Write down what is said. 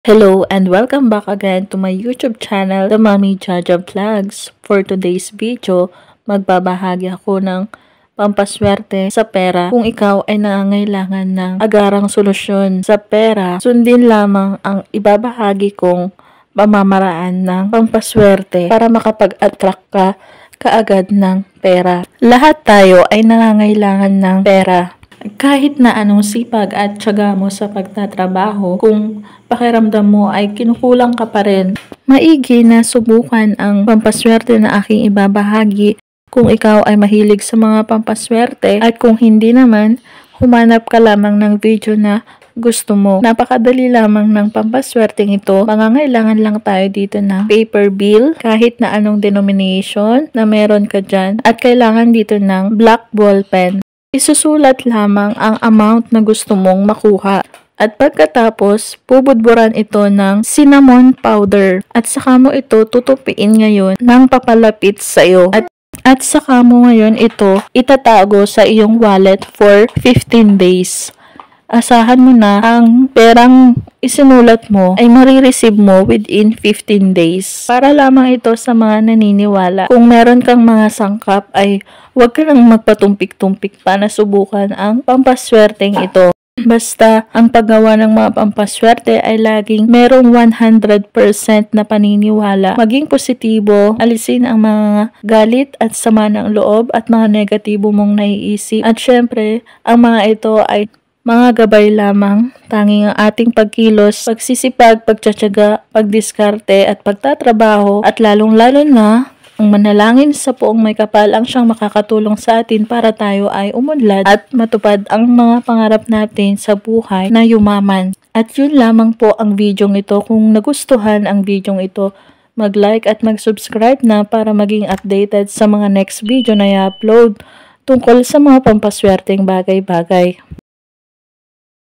Hello and welcome back again to my YouTube channel, The Mommy Jaja Vlogs. For today's video, magbabahagi ako ng pampaswerte sa pera. Kung ikaw ay nangangailangan ng agarang solusyon sa pera, sundin lamang ang ibabahagi kong pamamaraan ng pampaswerte para makapag-attract ka kaagad ng pera. Lahat tayo ay nangangailangan ng pera. Kahit na anong sipag at tiyaga mo sa pagtatrabaho, kung pakiramdam mo ay kinukulang ka pa rin, maigi na subukan ang pampaswerte na aking ibabahagi kung ikaw ay mahilig sa mga pampaswerte, at kung hindi naman, humanap ka lamang ng video na gusto mo. Napakadali lamang ng pampaswerteng ito. Mangangailangan lang tayo dito ng paper bill, kahit na anong denomination na meron ka dyan, at kailangan dito ng black ball pen. Isusulat lamang ang amount na gusto mong makuha. At pagkatapos, bubudburan ito ng cinnamon powder. At saka mo ito tutupiin ngayon ng papalapit sa iyo. At saka mo ngayon ito itatago sa iyong wallet for 15 days. Asahan mo na ang perang isinulat mo ay marireceive mo within 15 days. Para lamang ito sa mga naniniwala. Kung meron kang mga sangkap ay huwag ka nang magpatumpik-tumpik pa na subukan ang pampaswerteng ito. Basta ang paggawa ng mga pampaswerte ay laging merong 100% na paniniwala. Maging positibo, alisin ang mga galit at sama ng loob at mga negatibo mong naiisip. At syempre, ang mga ito ay mga gabay lamang. Tanging ang ating pagkilos, pagsisipag, pagtsatsaga, pagdiskarte at pagtatrabaho, at lalong-lalo na ang manalangin sa Poong May Kapal ang siyang makakatulong sa atin para tayo ay umunlad at matupad ang mga pangarap natin sa buhay na yumaman. At yun lamang po ang videong ito. Kung nagustuhan ang videong ito, mag-like at mag-subscribe na para maging updated sa mga next video na i-upload tungkol sa mga pampaswerteng bagay-bagay.